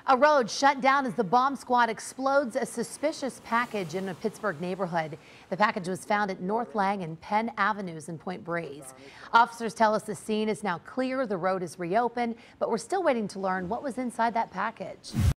A road shut down as the bomb squad explodes a suspicious package in a Pittsburgh neighborhood. The package was found at North Lang and Penn Avenues in Point Breeze. Officers tell us the scene is now clear. The road is reopened, but we're still waiting to learn what was inside that package.